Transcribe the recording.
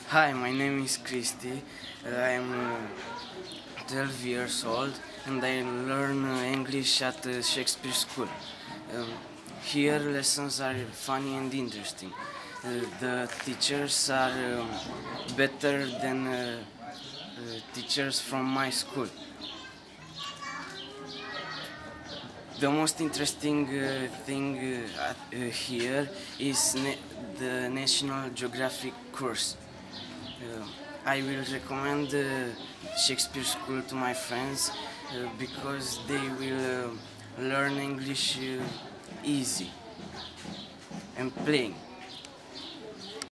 Hi, my name is Christy. I am 12 years old and I learn English at Shakespeare School. Um, Here lessons are funny and interesting. The teachers are better than teachers from my school. The most interesting thing here is the National Geographic course. Uh, I will recommend Shakespeare School to my friends because they will learn English easy and playing.